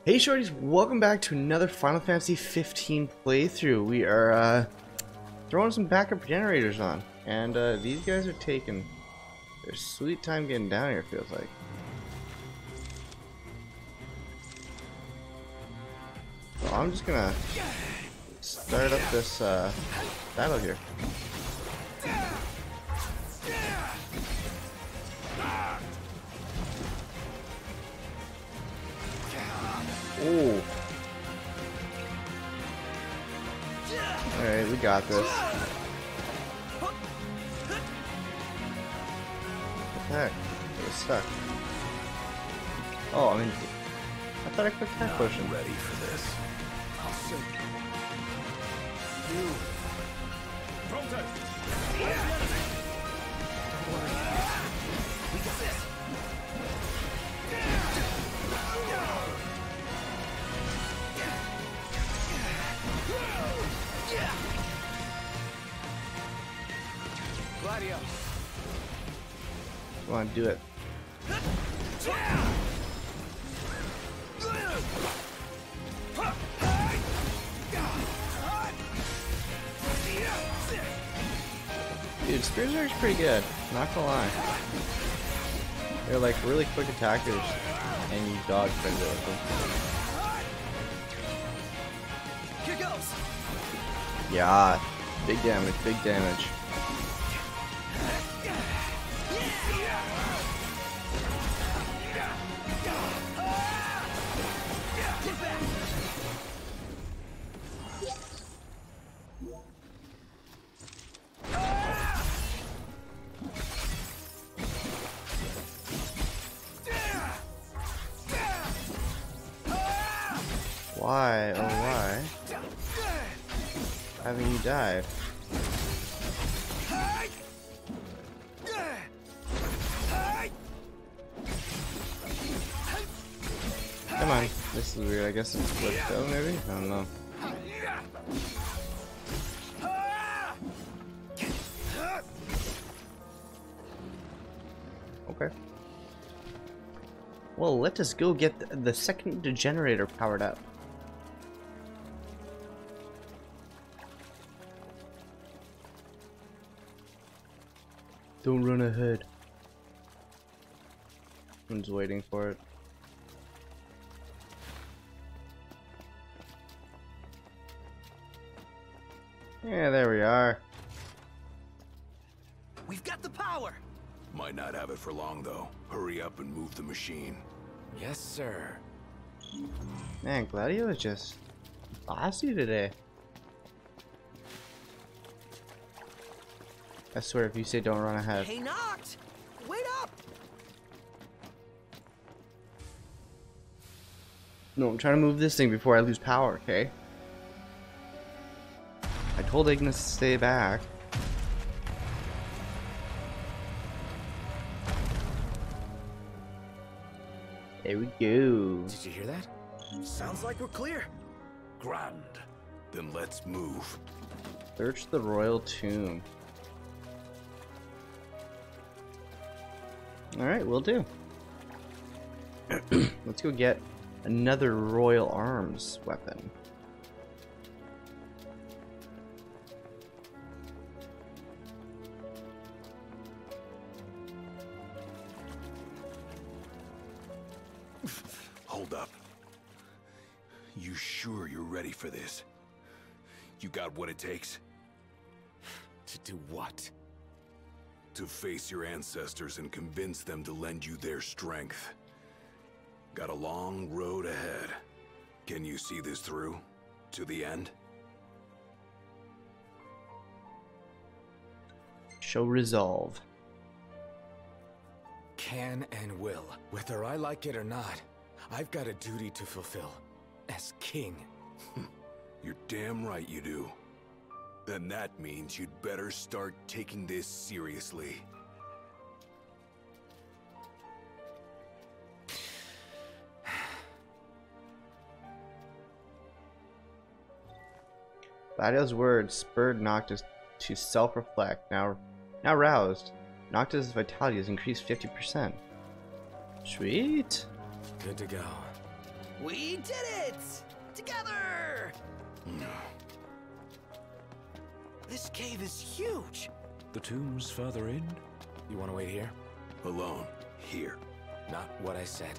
Hey Shorties, welcome back to another Final Fantasy 15 playthrough. We are throwing some backup generators on, and these guys are taking their sweet time getting down here, feels like. So I'm just gonna start up this battle here. Oh. Alright, we got this. What the heck? It was stuck. Oh, I mean, I thought I clicked that potion. Ready for this. I'll show you. Protest! We got this. Gladio. Come on, do it. Dude, Spears are pretty good, not gonna lie. They're like really quick attackers, and you dodge pretty good with them. Here goes. Yeah, big damage, big damage. Why, oh why haven't you died? Come on, this is weird. I guess it's flipped though, maybe? I don't know. Okay. Well, let us go get the second generator powered up. Don't run ahead. I'm just waiting for it. Yeah, there we are. We've got the power. Might not have it for long though. Hurry up and move the machine. Yes, sir. Man, Gladio is just bossy today. I swear, if you say don't run ahead. Hey, Noct! Wait up! No, I'm trying to move this thing before I lose power, okay? I told Ignis to stay back. There we go. Did you hear that? Sounds like we're clear. Grand. Then let's move. Search the royal tomb. Alright, we'll do. Let's go get another royal arms weapon. Hold up. You sure you're ready for this? You got what it takes? To do what? To face your ancestors and convince them to lend you their strength. Got a long road ahead. Can you see this through? To the end? Show resolve. Can and will. Whether I like it or not, I've got a duty to fulfill. As king. You're damn right you do. Then that means you'd better start taking this seriously. Gladio's words spurred Noctis to self-reflect. Now roused, Noctis' vitality has increased 50%. Sweet. Good to go. We did it! Together! This cave is huge. The tomb's further in. You want to wait here? Alone. Here. Not what I said.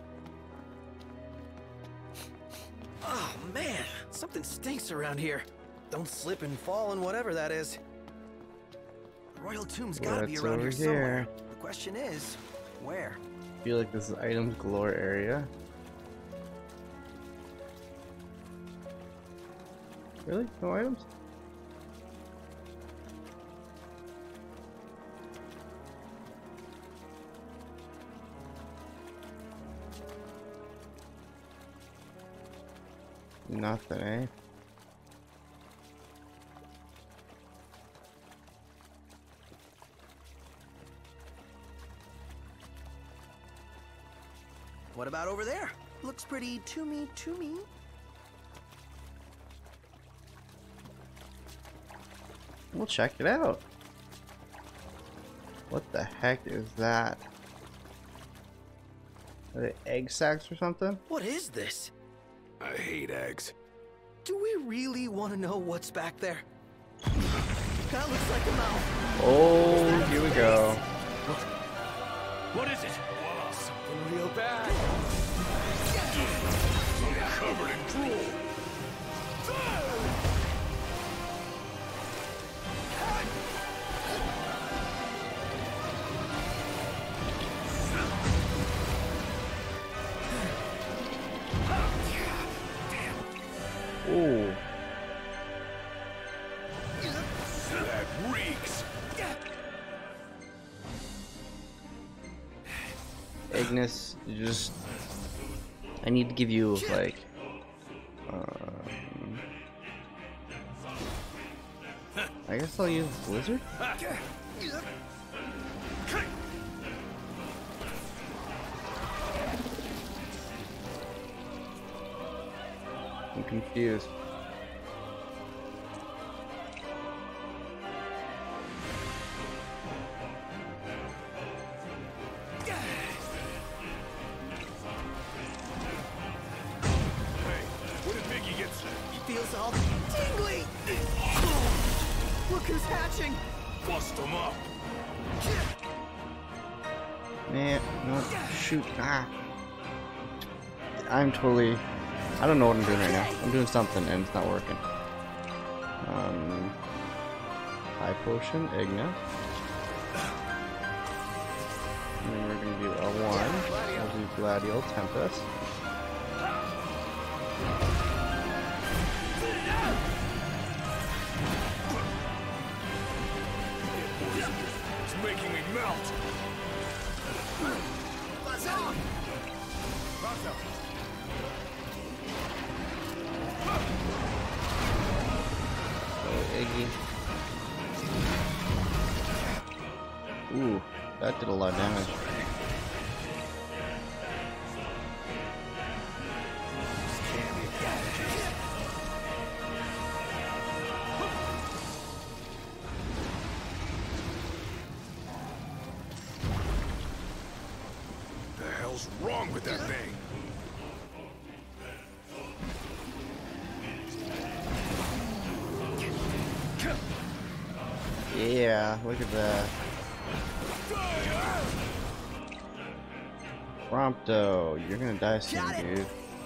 Oh man, something stinks around here. Don't slip and fall and whatever that is. The royal tomb's gotta be What's around over here somewhere. here? The question is, where? I feel like this is items galore area. Really? No items? Nothing, eh? What about over there? Looks pretty to-me. We'll check it out. What the heck is that? Are they egg sacs or something? What is this? I hate eggs. Do we really want to know what's back there? That looks like a mouth. Oh, here we go. What is it? Something real bad. I'm covered in drool. Oh. That reeks. Ignis, you just... I need to give you, like... I guess I'll use Blizzard? I'm confused. What did Mickey get? He feels all tingly. Look who's hatching. Bust him up. Man, no, shoot. Ah. I'm totally... I don't know what I'm doing right now. I'm doing something and it's not working. High potion, Ignis. And then we're gonna do L1. We'll do Gladial Tempest. It's making me melt. Buzz off. Iggy. Ooh, that did a lot of damage. The hell's wrong with that thing? Yeah, look at that. Prompto, you're gonna die soon, dude.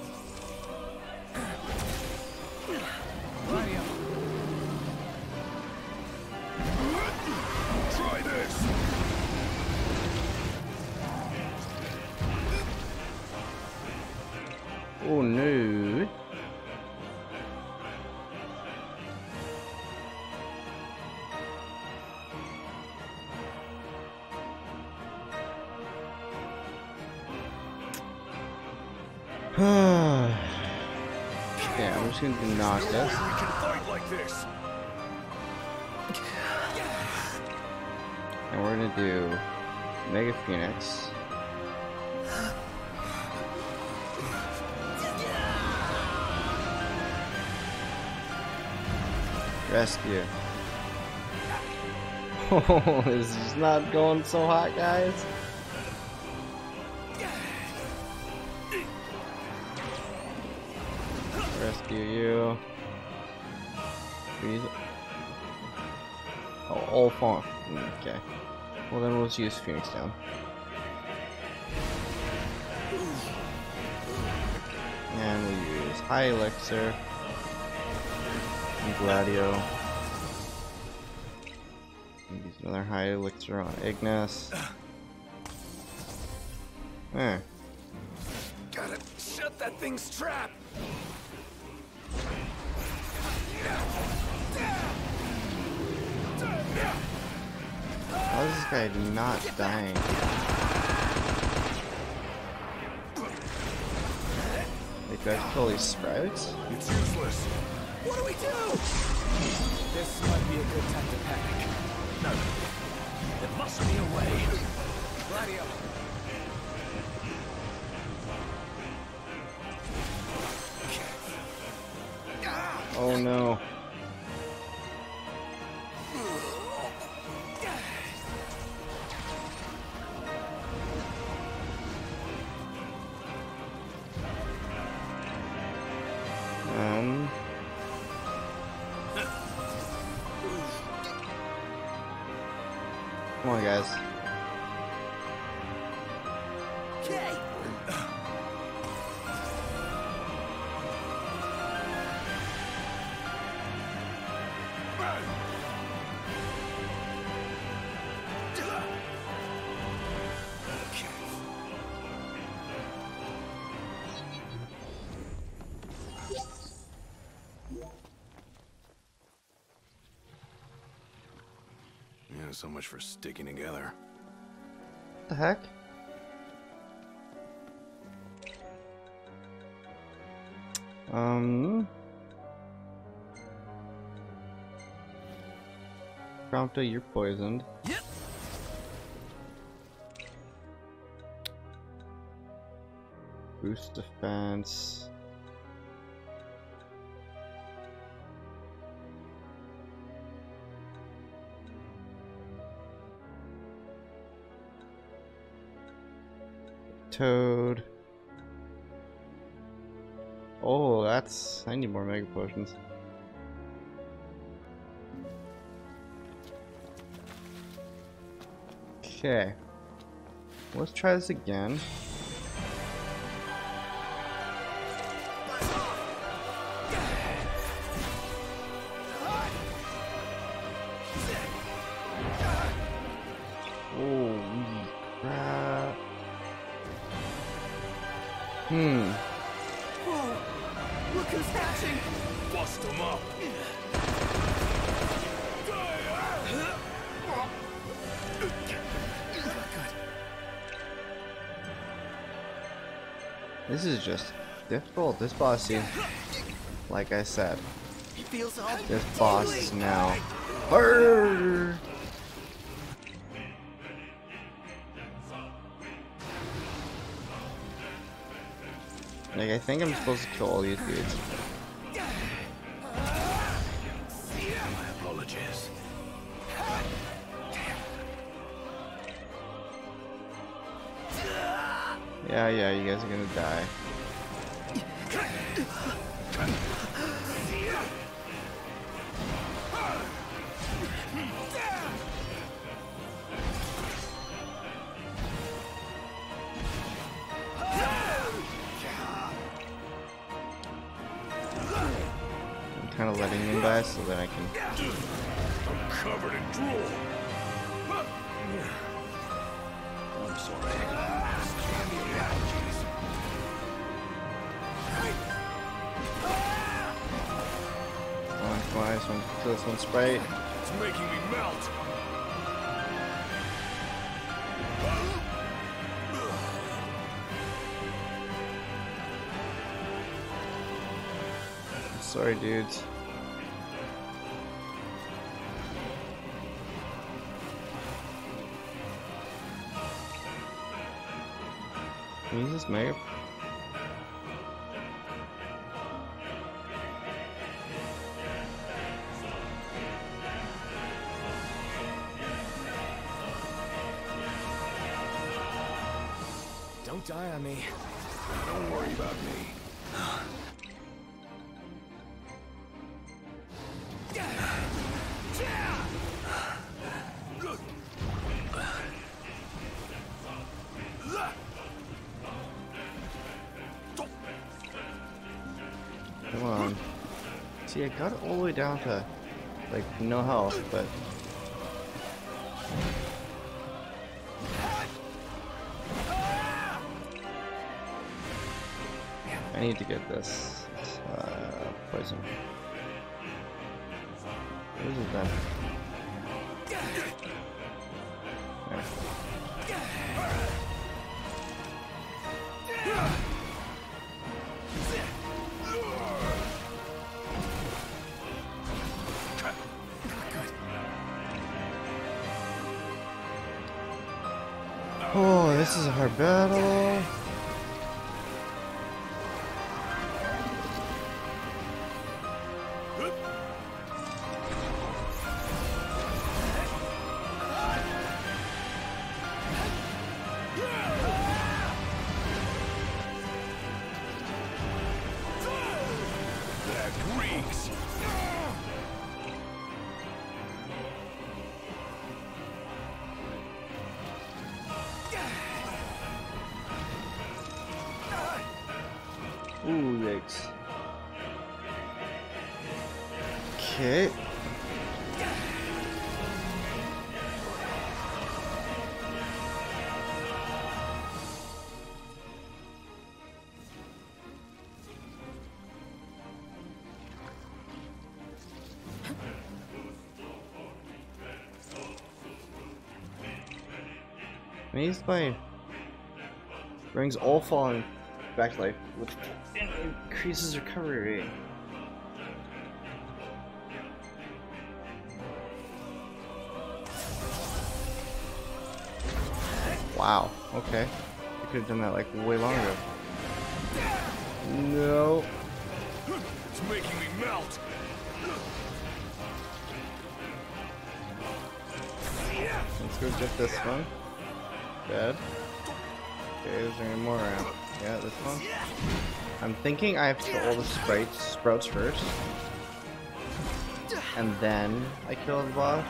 Try this. Oh no. Yeah, I'm just gonna do Noctis. We can fight like this. And we're gonna do Mega Phoenix. Rescue. Oh, this is not going so hot, guys. you. Please. Oh, all farm. Okay. Well, then we'll just use Phoenix down. And we'll use High Elixir and Gladio. And use another High Elixir on Ignis. Eh. Gotta shut that thing's trap. How is this guy not dying? Like, do I kill these sprouts? It's useless. What do we do? This might be a good time to panic. No, there must be a way. Gladio. Oh no. Come on, guys. Okay. Yeah, so much for sticking together. What the heck? Prompto, you're poisoned. Yep. Boost defense. Toad. Oh, that's... I need more Mega Potions. Okay. Let's try this again. Holy crap. Whoa! Look who's hatching! Bust them up. This is just difficult. This boss seems, like I said, He feels all this boss is now. Arrgh! Like, I think I'm supposed to kill all these dudes. My apologies. Yeah, you guys are gonna die. I'm kind of letting him die so that I can. I'm covered in drool. I'm sorry. Apologies. Come on, I just want to kill this one sprite. It's making me melt. Sorry, dudes. Can you use this mega? Don't die on me. Don't worry about me. See, I got it all the way down to like no health, but I need to get this poison. What is it then? There. Oh, this is a hard battle. Ooh, yikes. Okay. Amazed by rings all falling back to life, which increases recovery rate. Wow, okay. I could have done that like way longer. No. It's making me melt. Let's go get this one. Dead. Okay, is there any more around? Yeah, this one. I'm thinking I have to kill all the sprouts first. And then I kill the boss.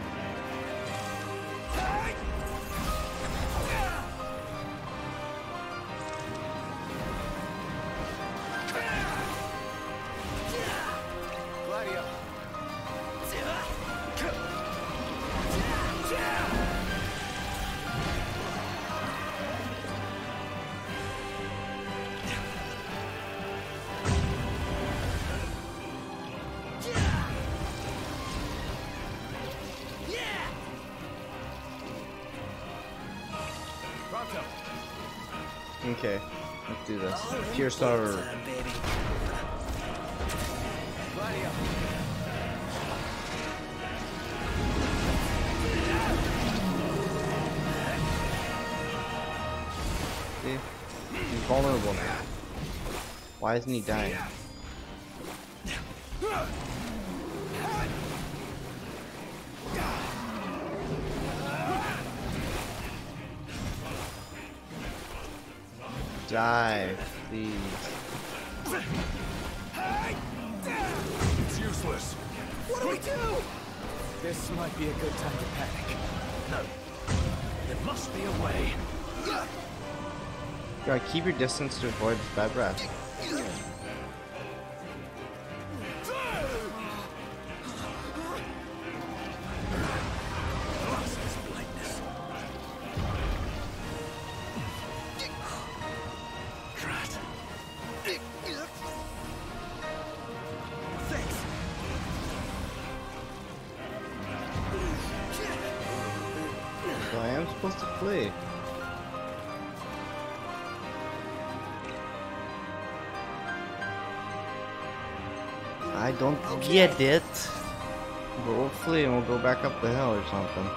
Okay, let's do this. Pure Star. See? He's vulnerable now. Why isn't he dying? Die, please. It's useless. What do we do? This might be a good time to panic. No. There must be a way. Gotta keep your distance to avoid this bad breath. So I am supposed to flee. I don't get it. But we'll flee and we'll go back up the hill or something.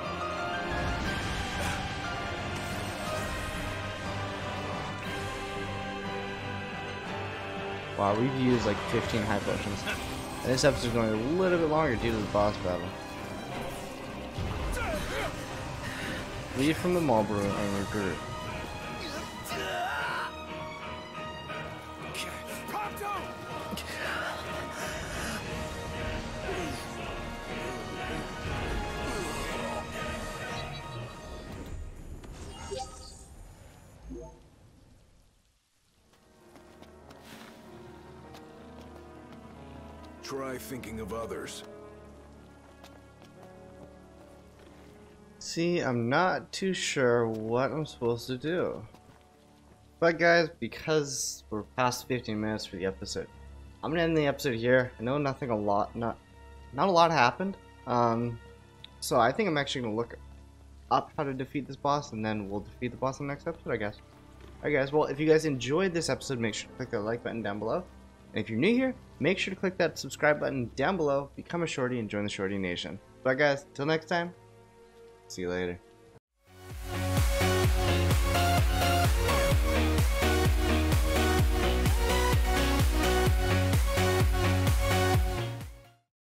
Wow, we've used like 15 high potions. And this episode's going a little bit longer due to the boss battle. Leave from the Malboro and regroup. try thinking of others. See, I'm not too sure what I'm supposed to do. But guys, because we're past 15 minutes for the episode, I'm gonna end the episode here. I know not a lot happened. So I think I'm actually gonna look up how to defeat this boss, and then we'll defeat the boss in the next episode, I guess. Alright guys, well, if you guys enjoyed this episode, make sure to click that like button down below. And if you're new here, make sure to click that subscribe button down below, become a shorty, and join the Shorty Nation. Bye guys, till next time, see you later.